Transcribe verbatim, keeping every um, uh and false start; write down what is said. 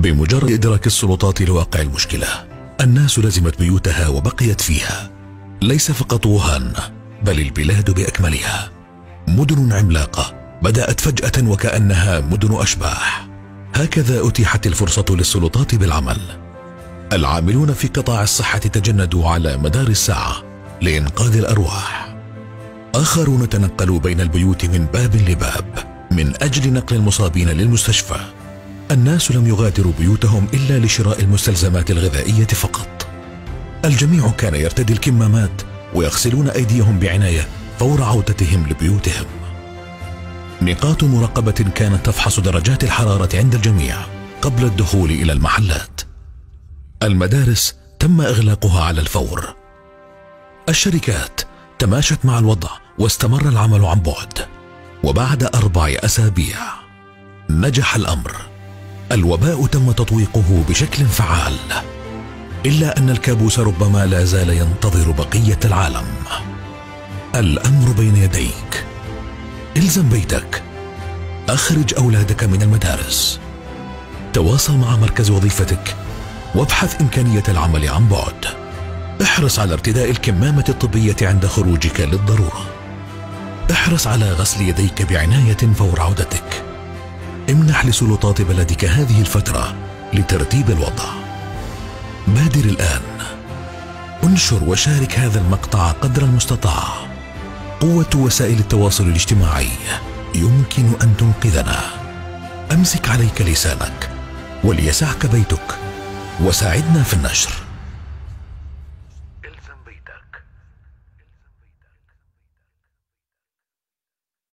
بمجرد إدراك السلطات لواقع المشكلة، الناس لزمت بيوتها وبقيت فيها. ليس فقط ووهان بل البلاد بأكملها، مدن عملاقة بدأت فجأة وكأنها مدن أشباح. هكذا أتيحت الفرصة للسلطات بالعمل. العاملون في قطاع الصحة تجندوا على مدار الساعة لإنقاذ الأرواح. آخرون تنقلوا بين البيوت من باب لباب من أجل نقل المصابين للمستشفى. الناس لم يغادروا بيوتهم إلا لشراء المستلزمات الغذائية فقط. الجميع كان يرتدي الكمامات ويغسلون أيديهم بعناية فور عودتهم لبيوتهم. نقاط مراقبة كانت تفحص درجات الحرارة عند الجميع قبل الدخول إلى المحلات. المدارس تم إغلاقها على الفور. الشركات تماشت مع الوضع واستمر العمل عن بعد. وبعد أربع أسابيع نجح الأمر. الوباء تم تطويقه بشكل فعال، إلا أن الكابوس ربما لا زال ينتظر بقية العالم. الأمر بين يديك. إلزم بيتك. أخرج أولادك من المدارس. تواصل مع مركز وظيفتك وابحث إمكانية العمل عن بعد. احرص على ارتداء الكمامة الطبية عند خروجك للضرورة. احرص على غسل يديك بعناية فور عودتك. امنح لسلطات بلدك هذه الفترة لترتيب الوضع. بادر الآن. انشر وشارك هذا المقطع قدر المستطاع. قوة وسائل التواصل الاجتماعي يمكن أن تنقذنا. أمسك عليك لسانك وليسعك بيتك وساعدنا في النشر.